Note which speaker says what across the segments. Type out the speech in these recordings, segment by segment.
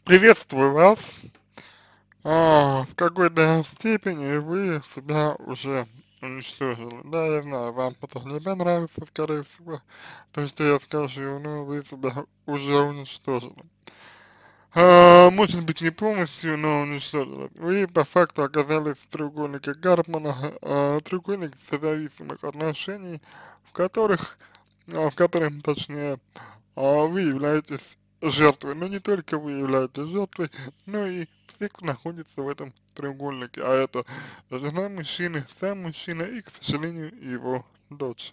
Speaker 1: Приветствую вас. В какой-то степени вы себя уже уничтожили. Да, я знаю, вам это не понравится, скорее всего, то, что я скажу, но вы себя уже уничтожили. Может быть, не полностью, но уничтожили. Вы по факту оказались в треугольнике Карпмана, треугольник созависимых отношений, в которых, в котором, точнее, вы являетесь жертвой, но не только вы являетесь жертвой, но и все, кто находится в этом треугольнике, а это жена мужчины, сам мужчина и, к сожалению, его дочь.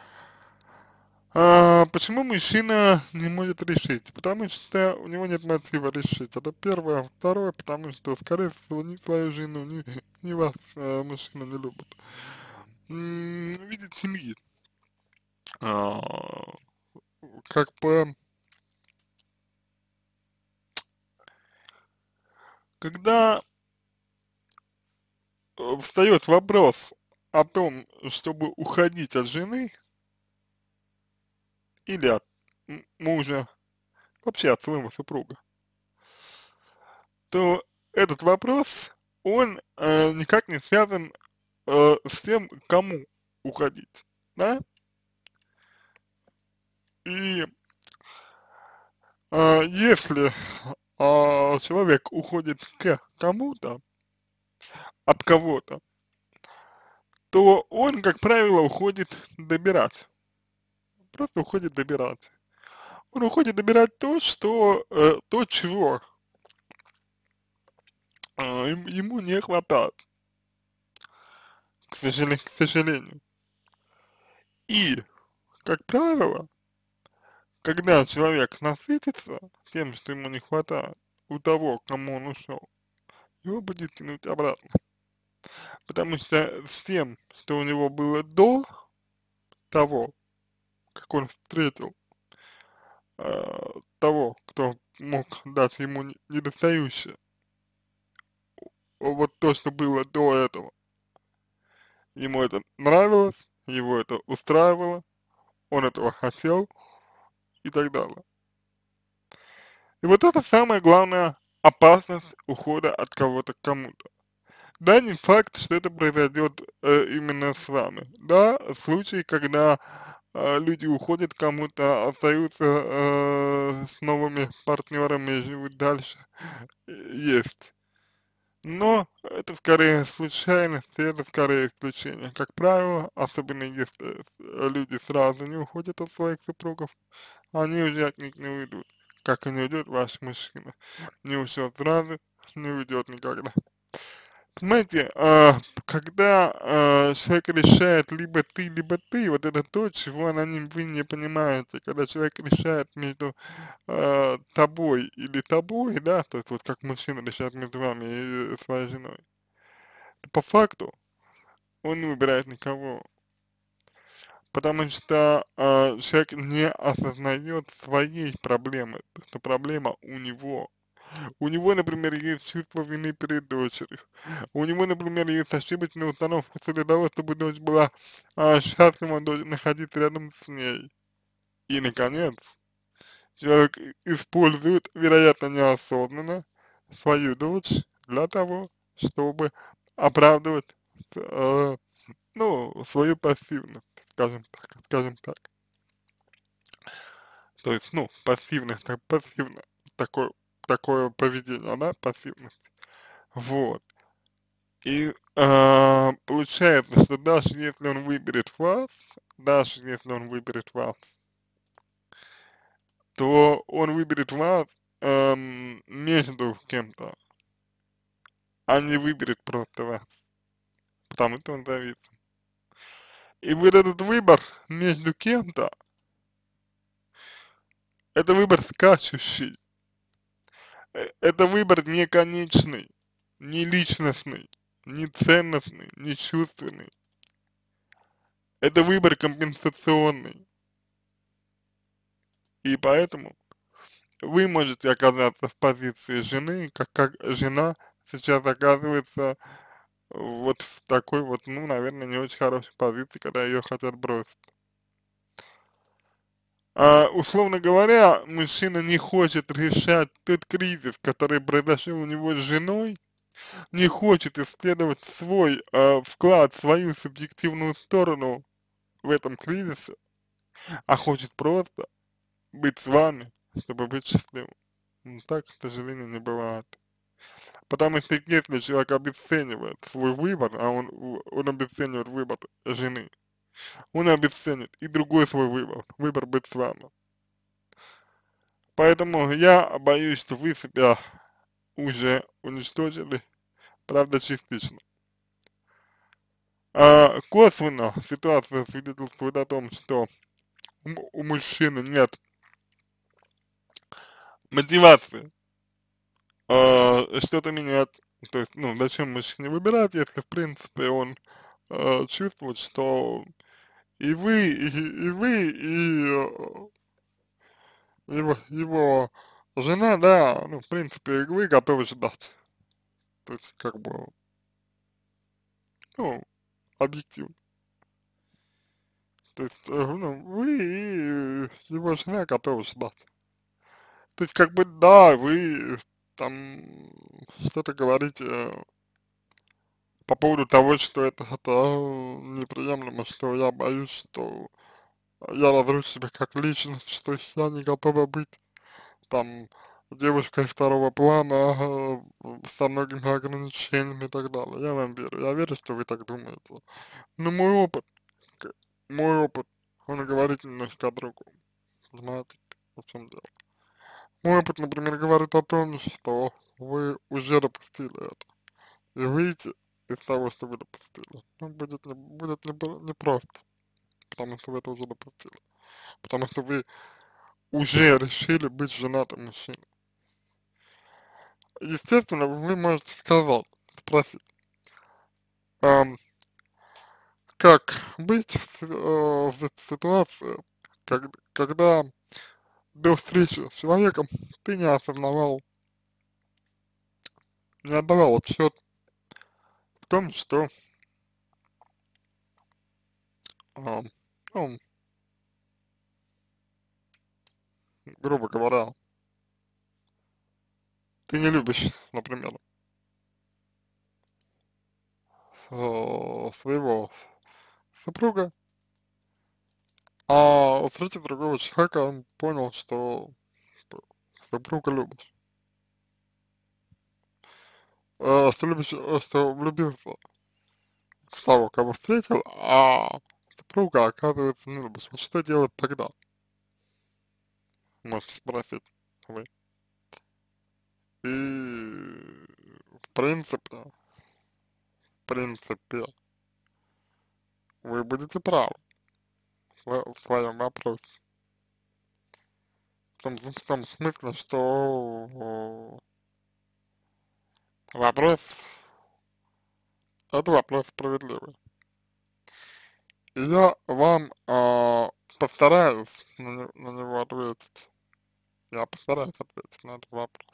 Speaker 1: Почему мужчина не может решить? Потому что у него нет мотива решить. Это первое. Второе, потому что, скорее всего, ни свою жену, ни вас мужчина не любит. Видит семьи. А, как бы, когда встает вопрос о том, чтобы уходить от жены или от мужа, вообще от своего супруга, то этот вопрос, он никак не связан с тем, кому уходить, да? И если человек уходит к кому-то, от кого-то, то он, как правило, уходит добирать, просто уходит добирать. Он уходит добирать то, что, то, чего ему не хватает, к сожалению. И, как правило, когда человек насытится тем, что ему не хватает, у того, к кому он ушел, его будет тянуть обратно. Потому что с тем, что у него было до того, как он встретил того, кто мог дать ему недостающее, вот то, что было до этого, ему это нравилось, его это устраивало, он этого хотел и так далее. И вот это самая главная опасность ухода от кого-то к кому-то. Да, не факт, что это произойдет именно с вами. Да, случаи, когда люди уходят к кому-то, остаются с новыми партнерами и живут дальше, есть. Но это скорее случайность, и это скорее исключение. Как правило, особенно если люди сразу не уходят от своих супругов, они уже от них не уйдут, как и не уйдет ваш мужчина. Не ушел сразу, не уйдет никогда. Понимаете, когда человек решает либо ты, вот это то, чего вы не понимаете. Когда человек решает между тобой или тобой, да, то есть вот как мужчина решает между вами и своей женой, по факту он не выбирает никого, потому что человек не осознает своей проблемы, что проблема у него. У него, например, есть чувство вины перед дочерью. У него, например, есть ошибочная установка с целью того, чтобы дочь была счастлива находиться рядом с ней. И, наконец, человек использует, вероятно, неосознанно свою дочь для того, чтобы оправдывать, э, ну, свою пассивность, скажем так. То есть, ну, пассивно, такое, такое поведение, да, пассивность. Вот. И получается, что даже если он выберет вас, даже если он выберет вас, то он выберет вас между кем-то, а не выберет просто вас, потому что он зависим. И вот этот выбор между кем-то, это выбор скачущий, это выбор не конечный, не личностный, не ценностный, не чувственный. Это выбор компенсационный. И поэтому вы можете оказаться в позиции жены, как жена сейчас оказывается вот в такой вот, ну, наверное, не очень хорошей позиции, когда ее хотят бросить. Условно говоря, мужчина не хочет решать тот кризис, который произошел у него с женой, не хочет исследовать свой вклад, свою субъективную сторону в этом кризисе, а хочет просто быть с вами, чтобы быть счастливым. Так, к сожалению, не бывает. Потому что если человек обесценивает свой выбор, а он обесценивает выбор жены, он обесценит и другой свой выбор, выбор быть с вами. Поэтому я боюсь, что вы себя уже уничтожили, правда, частично. Косвенно ситуация свидетельствует о том, что у мужчины нет мотивации что-то менять. То есть, ну, зачем мужчине выбирать, если, в принципе, он чувствует, что и вы, и вы, и его жена, да, ну, в принципе, вы готовы ждать. То есть, как бы, ну, объективно. То есть, ну, вы и его жена готовы ждать. То есть, как бы, да, вы там что-то говорите по поводу того, что это неприемлемо, что я боюсь, что я разрушу себя как личность, что я не готова быть там девушкой второго плана со многими ограничениями и так далее. Я вам верю. Я верю, что вы так думаете. Но к- мой опыт, он говорит немножко о другом. Знаете, в чем дело? Мой опыт, например, говорит о том, что вы уже допустили это. И выйти из того, что вы допустили, ну, будет непросто, потому что вы это уже допустили. Потому что вы уже решили быть женатым мужчиной. Естественно, вы можете сказать, спросить, ам, как быть в ситуации, когда до встречи с человеком ты не осознавал, не отдавал отчет в том, что, ам, ну, грубо говоря, ты не любишь, например, своего супруга, а встретив другого человека, он понял, что супруга любишь, что влюбился в того, кого встретил, а супруга, оказывается, не любишь. Вот что делать тогда, можете спросить вы. И в принципе, вы будете правы в своем вопросе. В том смысле, что вопрос, это вопрос справедливый. И я вам постараюсь на него ответить. Я постараюсь ответить на этот вопрос.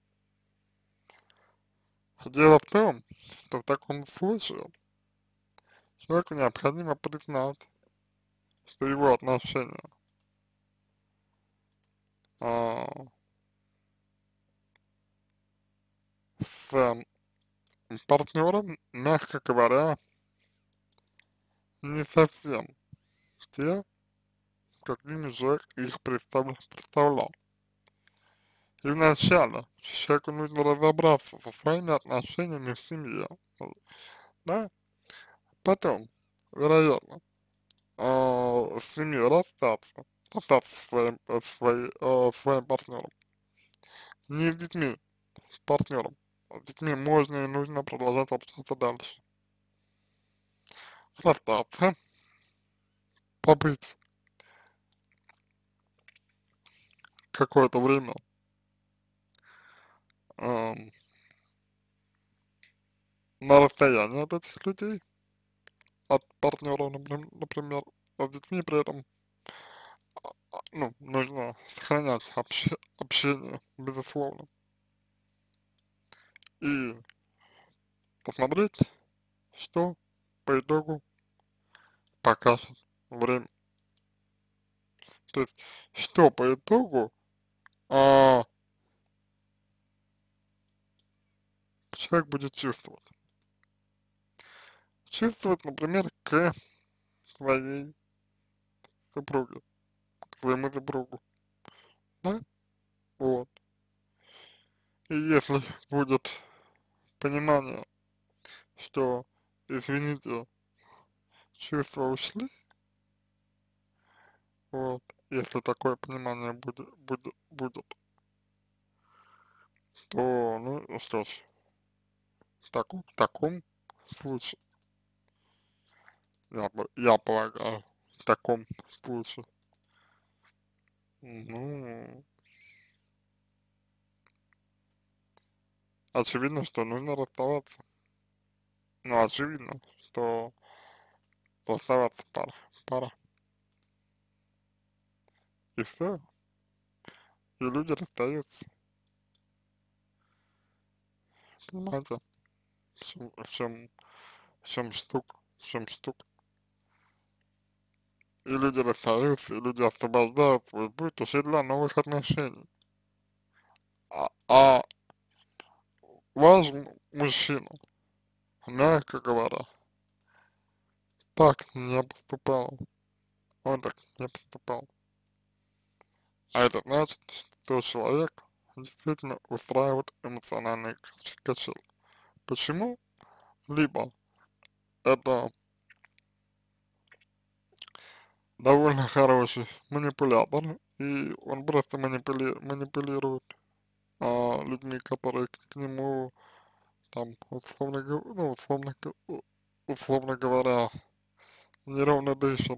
Speaker 1: Дело в том, что в таком случае человеку необходимо признать, что его отношения а, с партнером, мягко говоря, не совсем те, какими же их представлял. И вначале человеку нужно разобраться со своими отношениями в семье, да, потом, вероятно, с семьей расстаться со своим партнером, не с детьми, с партнером. С детьми можно и нужно продолжать общаться дальше. Расстаться, побыть какое-то время эм, на расстоянии от этих людей, от партнера, например, а с детьми при этом, ну, нужно сохранять общение, безусловно, и посмотреть, что по итогу покажет время. То есть, что по итогу, а, человек будет чувствовать. Чувствовать, например, к своей супруге, к своему супругу, да, вот. И если будет понимание, что, извините, чувства ушли, вот, если такое понимание будет, то, ну, что ж, в таком случае, я полагаю, в таком случае, ну, очевидно, что нужно расставаться. Ну, очевидно, что расставаться пора. И все, и люди расстаются, понимаете, в чем штука. И люди расстаются, и люди освобождают свой путь уже для новых отношений. А ваш мужчина, мягко говоря, так не поступал. Он так не поступал. А это значит, что человек действительно устраивает эмоциональные качели. Почему? Либо это довольно хороший манипулятор, и он просто манипулирует людьми, которые к нему там, ну, условно говоря, неровно дышат.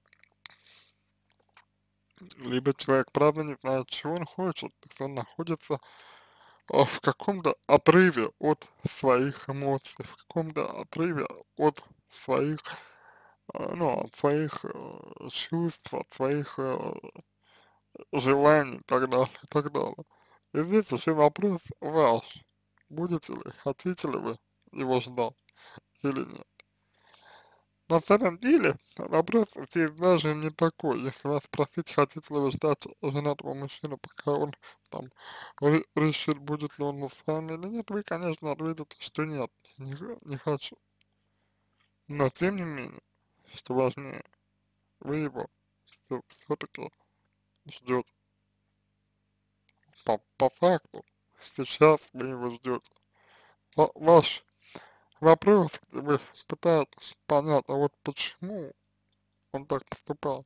Speaker 1: Либо человек правда не знает, чего он хочет, то есть он находится в каком-то отрыве от своих эмоций, в каком-то отрыве от своих, ну, от своих чувств, от своих желаний и так далее, и так далее. И здесь уже вопрос ваш, будете ли, хотите ли вы его ждать или нет. На самом деле, вопрос здесь даже не такой. Если вас спросить, хотите ли вы ждать женатого мужчину, пока он там решит, будет ли он с вами или нет, вы, конечно, ответите, что нет, не хочу. Но, тем не менее, что важнее, вы его все-таки ждете. По факту, сейчас вы его ждете. Ваш вопрос, где вы пытаетесь понять, а вот почему он так поступал,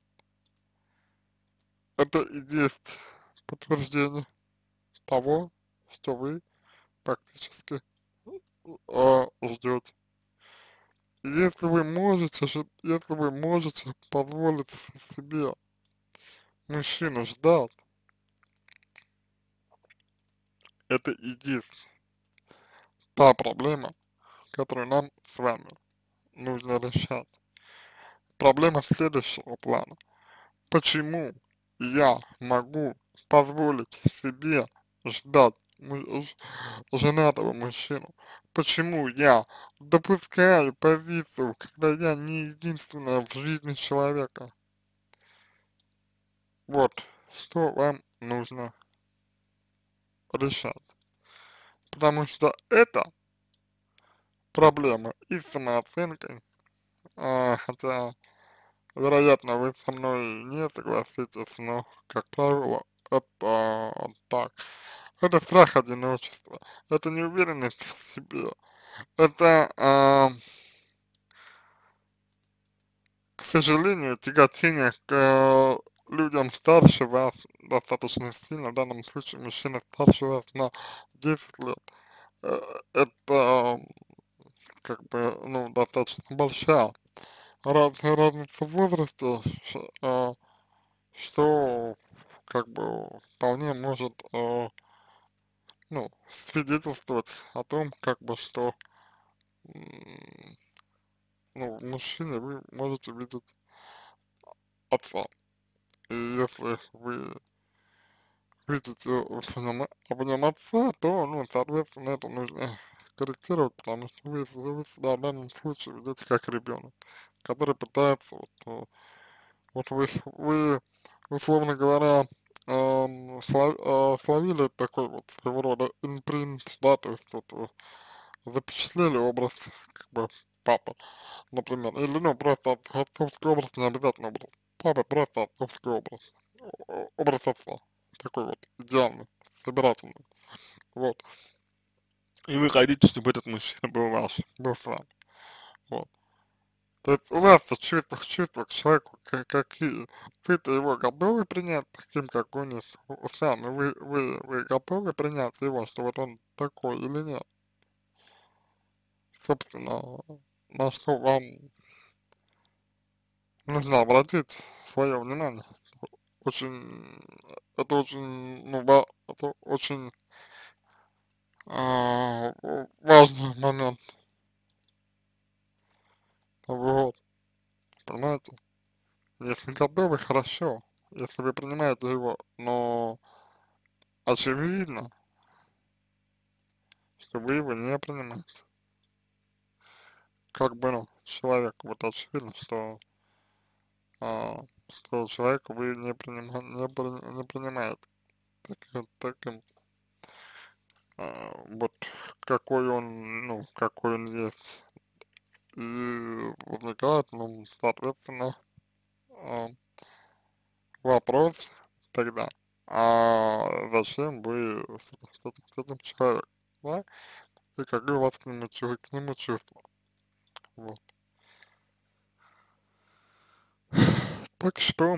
Speaker 1: это и есть подтверждение того, что вы практически ждете. Если вы можете позволить себе мужчину ждать, это и есть та проблема, которую нам с вами нужно решать. Проблема следующего плана. Почему я могу позволить себе ждать женатого мужчину? Почему я допускаю позицию, когда я не единственная в жизни человека? Вот, что вам нужно решать. Потому что это проблема и с самооценкой, хотя, вероятно, вы со мной не согласитесь, но, как правило, это так. Это страх одиночества, это неуверенность в себе, это, к сожалению, тяготение к людям старше вас достаточно сильно, в данном случае мужчина старше вас на 10 лет. Э, Это, как бы, ну, достаточно большая разница в возрасте, что, как бы, вполне может, ну, свидетельствовать о том, как бы, что, м, ну, в мужчине вы можете видеть отца. И если вы видите в нем отца, то, ну, соответственно, это нужно корректировать, потому что вы себя в данном случае ведете как ребенок, который пытается, вот вы условно говоря, словили такой вот своего рода импринт, да, то есть вот запечатлели образ, как бы, папы, например, или, ну, просто отцовский образ, не обязательно образ папы, просто отцовский образ, образ отца, такой вот идеальный, собирательный, вот, и вы хотите, чтобы этот мужчина был ваш, был с вами, вот. То есть у вас чувства к человеку какие? Вы-то его готовы принять таким, как он есть сами? Вы готовы принять его, что вот он такой или нет? Собственно, на что вам нужно обратить свое внимание. Очень, это очень, ну, это очень важный момент, вот, понимаете? Если готовы, хорошо, если вы принимаете его, но очевидно, что вы его не принимаете. Как бы, ну, человек, вот очевидно, что человека вы не принимаете таким, вот какой он, ну, какой он есть. И возникает, ну, соответственно, а, вопрос тогда, а зачем вы с этим человеком, да? И какие у вас к нему чувства, вот. Так что,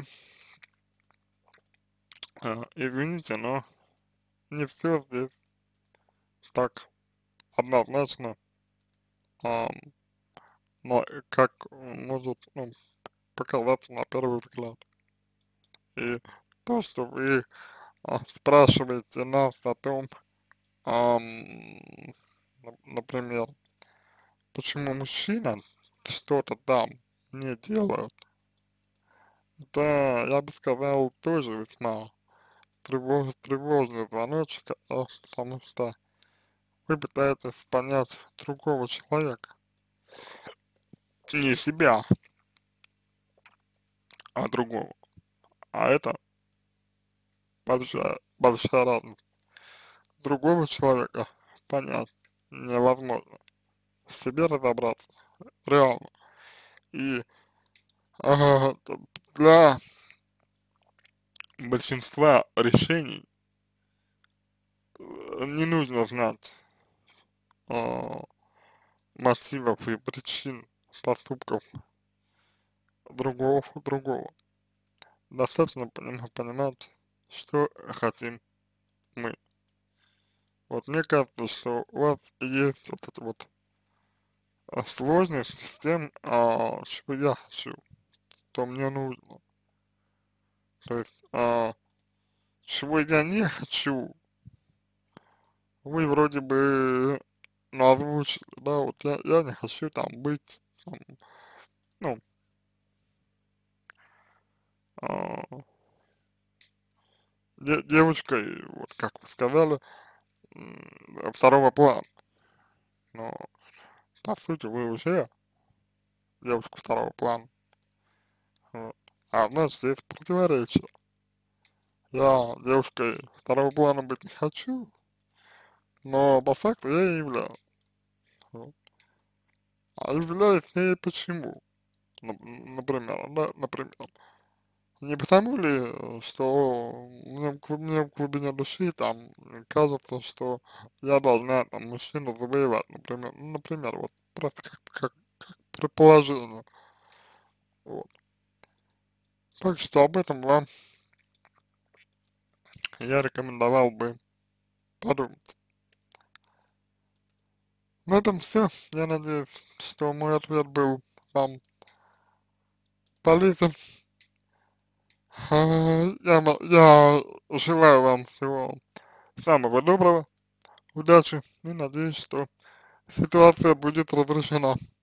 Speaker 1: извините, но не все здесь так однозначно, а, но как может, ну, показаться на первый взгляд. И то, что вы спрашиваете нас о том, например, почему мужчина что-то там не делает, это, я бы сказал, тоже весьма тревожный звоночек, потому что вы пытаетесь понять другого человека, не себя, а другого. А это большая разница. Другого человека понять невозможно. В себе разобраться реально. И т- для большинства решений не нужно знать э, мотивов и причин поступков другого. Достаточно понимать, что хотим мы. Вот мне кажется, что у вас есть вот эти вот сложности с тем, что я хочу, что мне нужно. То есть, чего я не хочу, вы вроде бы, ну, озвучили, да, вот я не хочу там быть, там, ну, а, девочкой, вот как вы сказали, второго плана. Но, по сути, вы уже девушка второго плана. Вот. А значит, есть противоречие. Я девушкой второго плана быть не хочу, но по факту я и являюсь. Вот. А являюсь я и почему? Например, да, например. Не потому ли, что мне в глубине души там кажется, что я должна там мужчину завоевать, например, ну, например, вот просто как предположение, вот. Так что об этом вам я рекомендовал бы подумать. На этом все. Я надеюсь, что мой ответ был вам полезен. Я желаю вам всего самого доброго, удачи и надеюсь, что ситуация будет разрешена.